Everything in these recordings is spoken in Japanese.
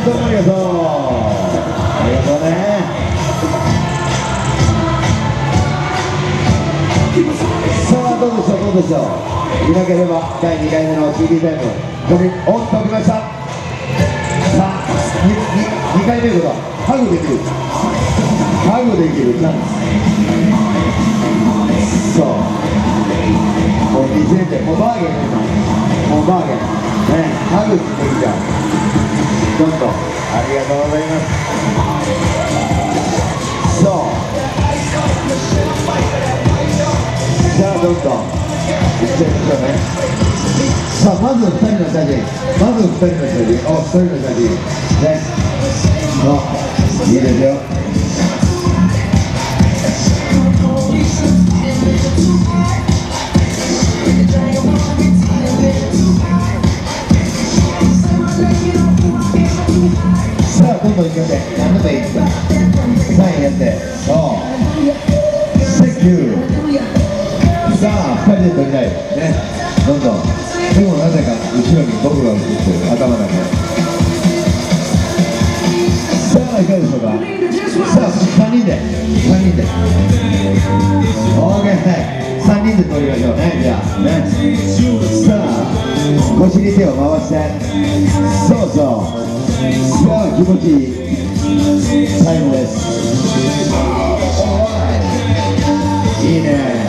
どうもありがとう。ありがとうね。さあどうでしょうどうでしょう。いなければ第2回目の TV タイムここにオンと置きました。さあ 2回目のことハグできるチャンス。そうもう2000円でもうバーゲンもうバーゲンね、ハグしてきちゃう。どんどんありがとうございます。そうじゃあどんどんいっちゃいましょうね。さあまず2人の写真お2人の写真ね。いいですよ。さあどんどんいって何でもいいサインやってそうセンキュー。さあ2人で撮りたいね。どんどんでもなぜか後ろに僕が映ってる頭だけ。さあいかがでしょうか。さあ3人で OK 3人で撮りましょうね。じゃあね。さあ腰に手を回してそうそうさあ気持ちいいタイムです。いいね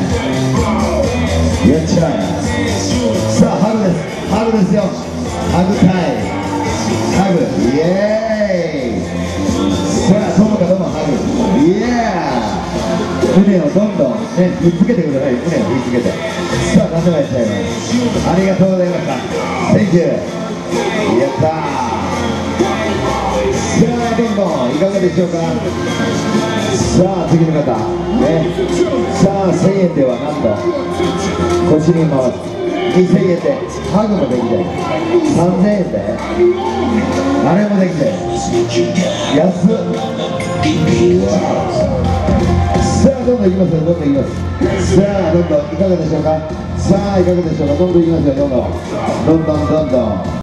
やっちゃえ。さあハグですよ。ハグタイハグイエーイ。さあどうもハグイエーイ。胸をどんどんね引っつけてください。胸を引っつけてさあ何でもやっちゃいます。ありがとうございました。センキューやったー。さあどんどんいかがでしょうか。さあ次の方ね。さあ1000円ではなんと腰に回す2000円でハグもできて3000円であれもできて安っ。さあどんどんいきますよ。どんどんいきます。さあどんどんいかがでしょうか。さあいかがでしょうか。どんどんいきますよ。どんどん